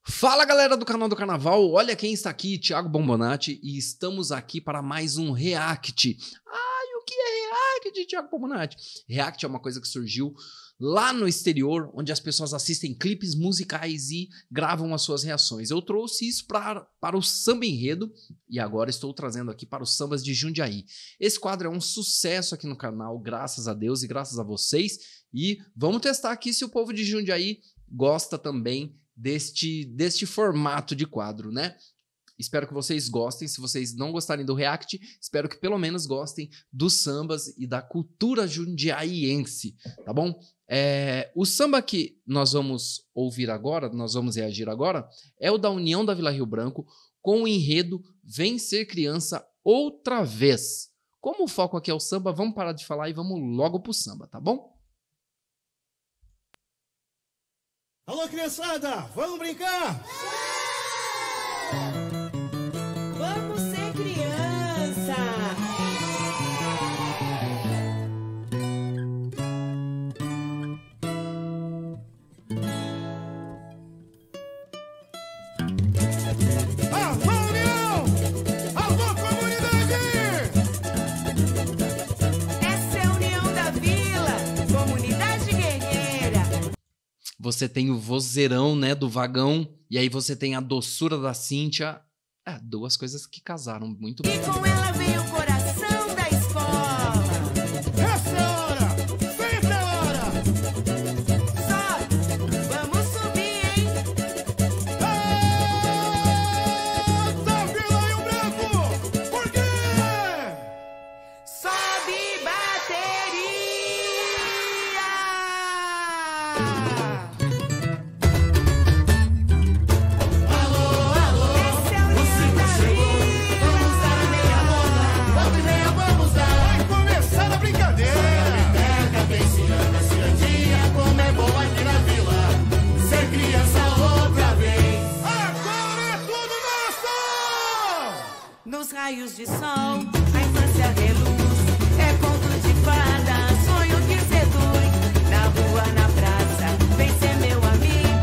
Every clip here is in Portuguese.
Fala galera do canal do Carnaval, olha quem está aqui, Thiago Bombonati, e estamos aqui para mais um React. E o que é React, Thiago Bombonati? React é uma coisa que surgiu lá no exterior, onde as pessoas assistem clipes musicais e gravam as suas reações. Eu trouxe isso para o Samba Enredo e agora estou trazendo aqui para os sambas de Jundiaí. Esse quadro é um sucesso aqui no canal, graças a Deus e graças a vocês. E vamos testar aqui se o povo de Jundiaí gosta também deste formato de quadro, né? Espero que vocês gostem. Se vocês não gostarem do React, espero que pelo menos gostem dos sambas e da cultura jundiaiense, tá bom? O samba que nós vamos ouvir agora, nós vamos reagir agora, é o da União da Vila Rio Branco, com o enredo Vem Ser Criança Outra Vez. Como o foco aqui é o samba, vamos parar de falar e vamos logo pro samba, tá bom? Alô, criançada, vamos brincar? Vamos ser criança! Alô, União! Alô, comunidade! Essa é a União da Vila, comunidade guerreira. Você tem o vozeirão, né, do Vagão, e aí você tem a doçura da Cíntia. Duas coisas que casaram muito bem. E com ela vem o coração da escola. Essa é a hora! Sempre a hora! Sobe, vamos subir, hein? Da Vila Rio Branco! Por quê? Sobe bateria! Essa é a União da Vila. Vai começar a brincadeira! Agora é tudo nosso! Nos raios de sol, a infância reluz. É conto de fada, sonho que seduz. Na rua, na praça, vem ser meu amigo.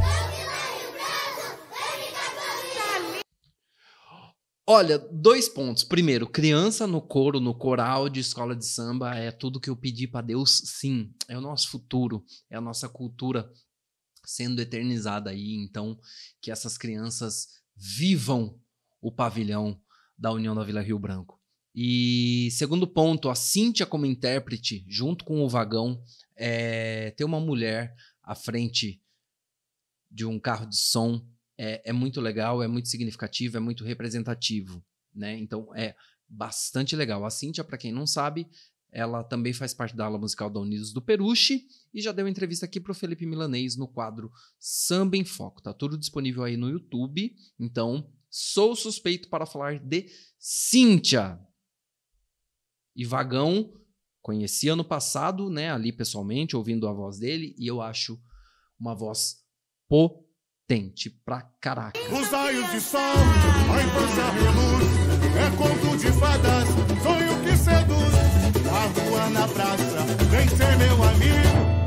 Olha, 2 pontos. Primeiro, criança no coro, no coral de escola de samba é tudo que eu pedi para Deus, sim. É o nosso futuro, é a nossa cultura sendo eternizada aí. Então, que essas crianças vivam o pavilhão da União da Vila Rio Branco. E segundo ponto, a Cíntia como intérprete, junto com o Vagão, ter uma mulher à frente de um carro de som é muito legal, é muito significativo, é muito representativo, né? Então é bastante legal. A Cíntia, para quem não sabe, ela também faz parte da ala musical da Unidos do Peruche e já deu entrevista aqui para o Felipe Milanês no quadro Samba em Foco. Tá tudo disponível aí no YouTube, então sou suspeito para falar de Cíntia. E Vagão, conheci ano passado, né, ali pessoalmente, ouvindo a voz dele, e eu acho uma voz potente pra caraca. Os raios de sol, a infância reluz. É conto de fadas, sonho que seduz. Na rua, na praça, vem ser meu amigo.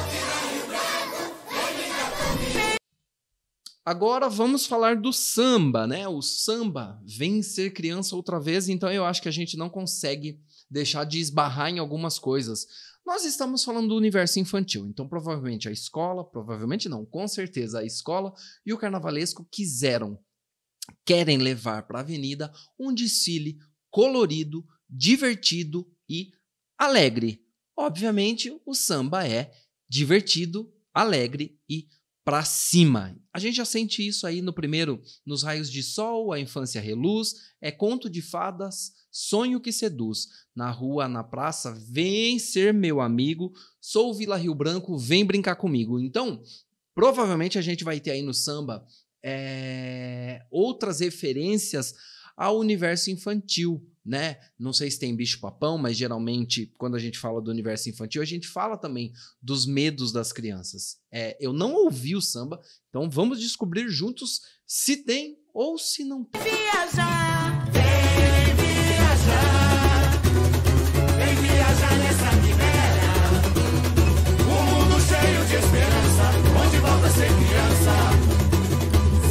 Agora vamos falar do samba, né? O samba Vem Ser Criança Outra Vez, então eu acho que a gente não consegue deixar de esbarrar em algumas coisas. Nós estamos falando do universo infantil, então provavelmente a escola, provavelmente não, com certeza a escola e o carnavalesco querem levar para a avenida um desfile colorido, divertido e alegre. Obviamente o samba é divertido, alegre e pra cima. A gente já sente isso aí no primeiro, nos raios de sol, a infância reluz, é conto de fadas, sonho que seduz. Na rua, na praça, vem ser meu amigo, sou Vila Rio Branco, vem brincar comigo. Então, provavelmente a gente vai ter aí no samba outras referências ao universo infantil, né? Não sei se tem bicho-papão, mas geralmente quando a gente fala do universo infantil, a gente fala também dos medos das crianças. Eu não ouvi o samba, então vamos descobrir juntos se tem ou se não tem. Viajar, vem viajar. Vem viajar nessa quimera. Um mundo cheio de esperança, onde volta a ser criança.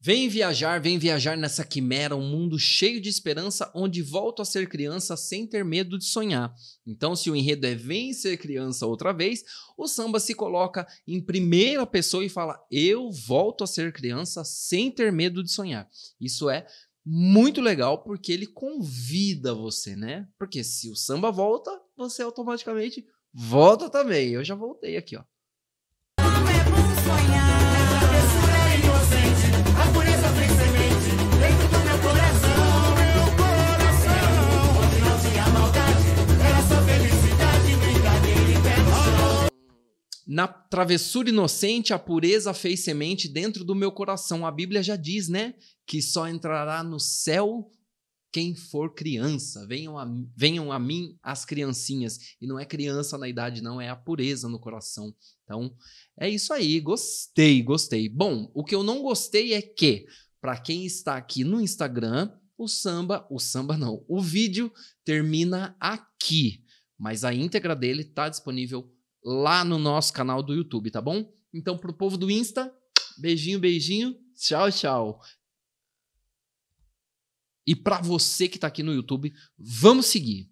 Vem viajar nessa quimera, um mundo cheio de esperança, onde volto a ser criança sem ter medo de sonhar. Então, se o enredo é vem ser criança outra vez, o samba se coloca em primeira pessoa e fala, eu volto a ser criança sem ter medo de sonhar. Isso é muito legal porque ele convida você, né? Porque se o samba volta, você automaticamente volta também. Eu já voltei aqui, ó. Como é bom sonhar. Travessura é inocente, a pureza vem semente dentro do meu coração, onde não tinha maldade, era só felicidade, brincadeira e pé no chão. Na travessura inocente, a pureza fez semente dentro do meu coração. A Bíblia já diz, né? Que só entrará no céu quem for criança. Venham a mim as criancinhas. E não é criança na idade, não. É a pureza no coração. Então, é isso aí. Gostei. Bom, o que eu não gostei é que, para quem está aqui no Instagram, o vídeo termina aqui. Mas a íntegra dele está disponível lá no nosso canal do YouTube, tá bom? Então, pro povo do Insta, beijinho, tchau. E pra você que tá aqui no YouTube, vamos seguir.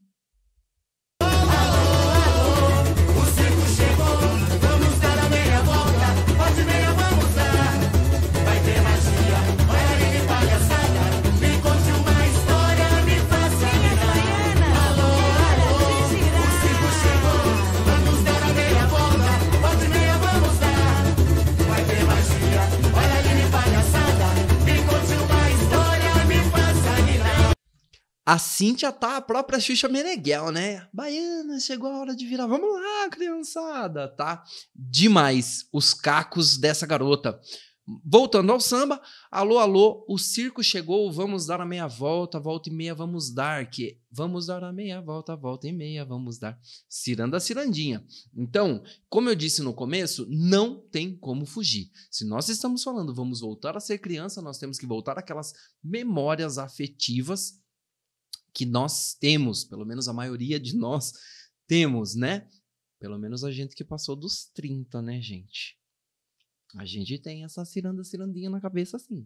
O circo chegou, vamos dar a meia volta, pode meia vamos dar. Vai ter magia, vai ali de palhaçada, me conte uma história, me faça rir. Alô, o circo chegou, vamos dar a meia volta, pode meia vamos dar. Vai ter magia, vai ali de palhaçada, me conte uma história, me faça rir. A Cíntia tá a própria Xuxa Meneghel, né? Baiana, chegou a hora de virar. Vamos lá, criançada, tá? Demais os cacos dessa garota. Voltando ao samba, alô, o circo chegou, vamos dar a meia volta e meia vamos dar, que vamos dar a meia volta e meia vamos dar. Ciranda, cirandinha. Então, como eu disse no começo, não tem como fugir. Se nós estamos falando, vamos voltar a ser criança, nós temos que voltar àquelas memórias afetivas que nós temos, pelo menos a maioria de nós temos, né? Pelo menos a gente que passou dos 30, né, gente? A gente tem essa cirandinha na cabeça, assim.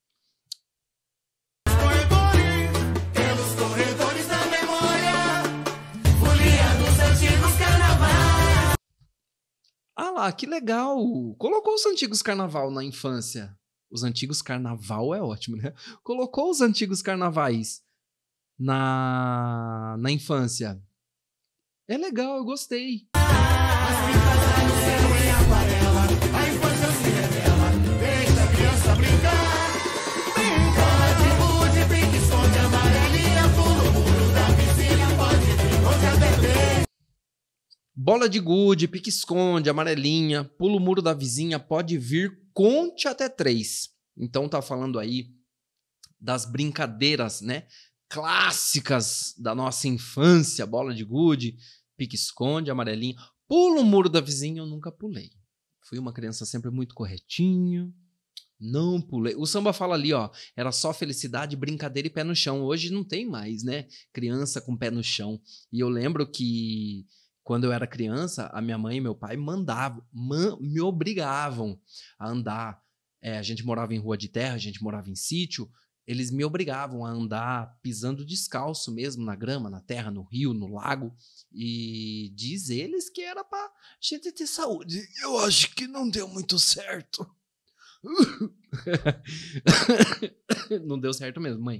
Pelos corredores da memória, folia dos antigos carnavais. Ah lá, que legal! Colocou os antigos carnaval na infância. Os antigos carnaval é ótimo, né? Colocou os antigos carnavais na infância. É legal, eu gostei. A infância se revela, deixa a criança brincar. Bola de gude, pique, esconde, amarelinha, pula o muro da vizinha, pode vir, conte a bebê. Bola de gude, pique-esconde, amarelinha, pula o muro da vizinha, pode vir, conte até 3. Então tá falando aí das brincadeiras, né? Clássicas da nossa infância, bola de gude, pique-esconde, amarelinha. Pula o muro da vizinha, eu nunca pulei. Fui uma criança sempre muito corretinho, não pulei. O samba fala ali, ó, era só felicidade, brincadeira e pé no chão. Hoje não tem mais, né? Criança com pé no chão. E eu lembro que quando eu era criança, a minha mãe e meu pai me obrigavam a andar. A gente morava em rua de terra, a gente morava em sítio. Eles me obrigavam a andar pisando descalço mesmo na grama, na terra, no rio, no lago. E diz eles que era pra gente ter saúde. Eu acho que não deu muito certo. Não deu certo mesmo, mãe.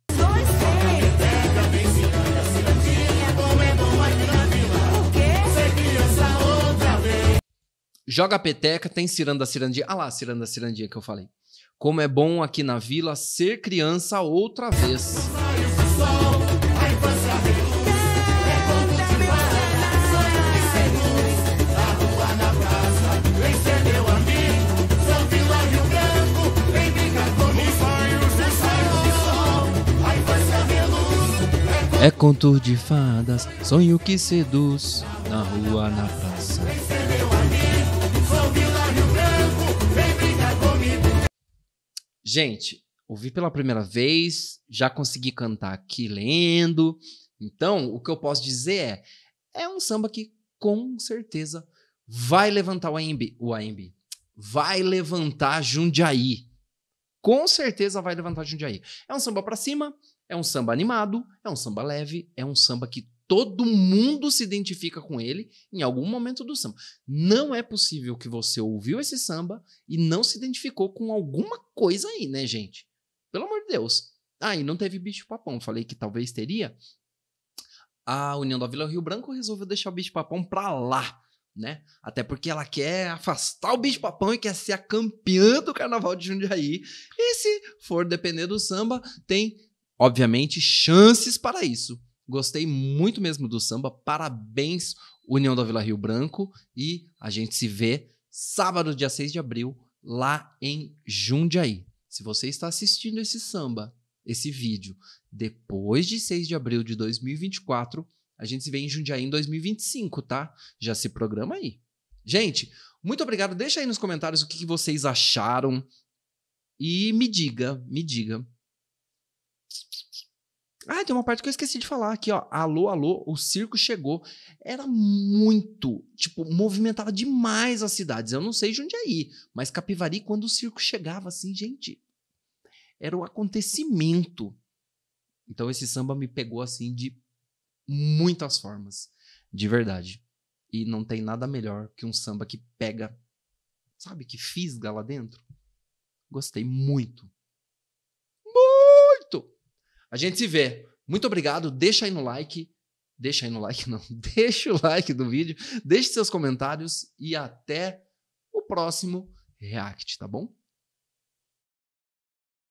Joga a peteca, tem ciranda, cirandinha. Ah lá, ciranda, cirandinha que eu falei. Como é bom aqui na vila ser criança outra vez. É conto de fadas, sonho que seduz, na rua, na praça. Gente, ouvi pela primeira vez, já consegui cantar aqui lendo. Então, o que eu posso dizer é um samba que com certeza vai levantar o AMB, vai levantar Jundiaí. com certeza vai levantar Jundiaí. É um samba pra cima, é um samba animado, é um samba leve, é um samba que todo mundo se identifica com ele em algum momento do samba. Não é possível que você ouviu esse samba e não se identificou com alguma coisa aí, né, gente? Pelo amor de Deus. Ah, e não teve bicho-papão. Falei que talvez teria. A União da Vila Rio Branco resolveu deixar o bicho-papão pra lá, né? Até porque ela quer afastar o bicho-papão e quer ser a campeã do Carnaval de Jundiaí. E se for depender do samba, tem, obviamente, chances para isso. Gostei muito mesmo do samba. Parabéns, União da Vila Rio Branco. E a gente se vê sábado, dia 6 de abril, lá em Jundiaí. Se você está assistindo esse samba, esse vídeo, depois de 6 de abril de 2024, a gente se vê em Jundiaí em 2025, tá? Já se programa aí. Gente, muito obrigado. Deixa aí nos comentários o que vocês acharam. E me diga. Ah, tem uma parte que eu esqueci de falar aqui, ó. Alô, alô, o circo chegou. Era muito, movimentava demais as cidades. Eu não sei Jundiaí, mas Capivari, quando o circo chegava assim, gente, era um acontecimento. Então esse samba me pegou assim de muitas formas, de verdade. E não tem nada melhor que um samba que pega, sabe, que fisga lá dentro. Gostei muito. Muito! A gente se vê. Muito obrigado. Deixa aí no like. Deixa o like do vídeo. Deixe seus comentários e até o próximo react, tá bom?